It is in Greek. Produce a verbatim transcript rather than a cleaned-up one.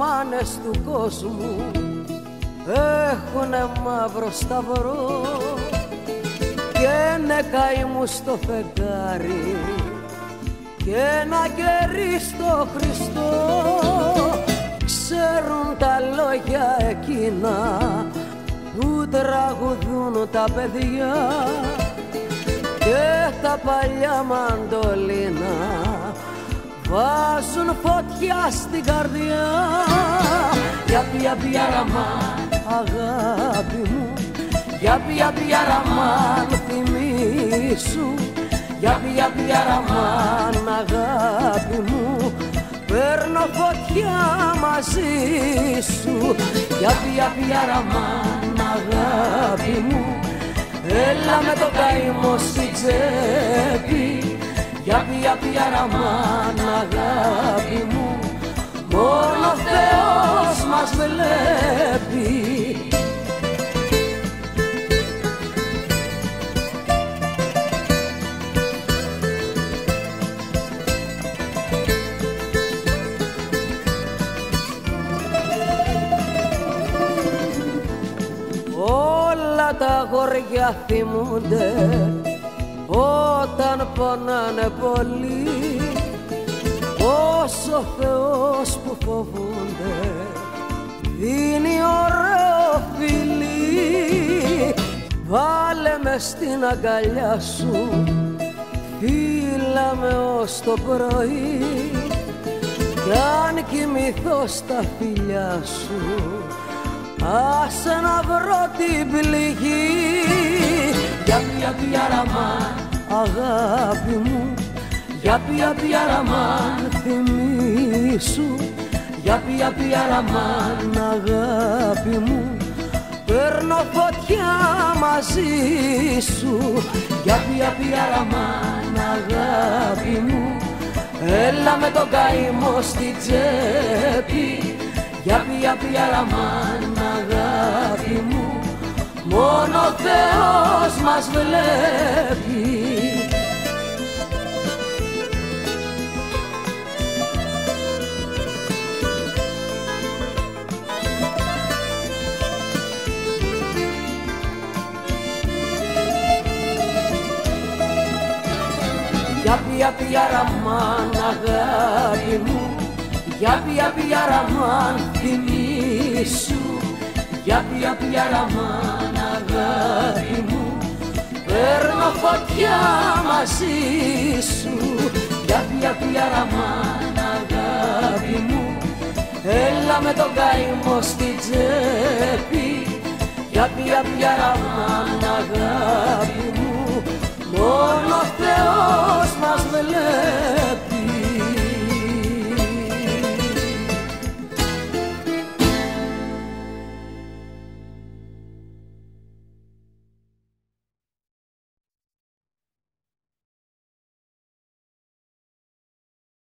μάνες του κόσμου έχουνε μαύρο σταυρό και ένα καημού στο φεγγάρι και ένα κερί στο Χριστό. Ξέρουν τα λόγια εκείνα που τραγουδούν τα παιδιά και τα παλιά μαντολίνα βάζουν φωτιά στην καρδιά. Για πια πιαραμάν αγάπη μου, για πια πιαραμάν θυμίσου, για πια πιαραμάν αγάπη μου, παίρνω φωτιά μαζί σου. Για πια πιαραμάν αγάπη μου, έλα με το καημό στη τσέπη. Για πια πιαραμάν αγάπη μου, μόνο ο Θεός μας βλέπει. Όλα τα αγόρια θυμούνται όταν πονάνε πολύ, πως ο Θεός που φοβούνται δίνει ωραίο φιλί. Βάλε με στην αγκαλιά σου, φίλα με ως το πρωί, κι αν κοιμηθώ στα φιλιά σου άσε να βρω την πληγή. Για πια πιαραμάν αγάπη μου, για πια πιαραμάν θυμίσου, για πια πιαραμάν αγάπη μου, παίρνω φωτιά μαζί σου. Για πια πιαραμάν αγάπη μου, έλα με τον καημό στη τσέπη. Για πια πιαραμάν αγάπη μου, μόνο ο Θεός μας βλέπει. Για πια πιαραμάν αγάπη μου, για πια πιαραμάν θυμίσου, για πια πιαραμάν αγάπη μου, παίρνω φωτιά μαζί σου. Για πια πιαραμάν αγάπη μου, έλα με τον καημό στη τσέπη. Για πια πιαραμάν αγάπη μου, μόνο ο Θεός μας βλέπει.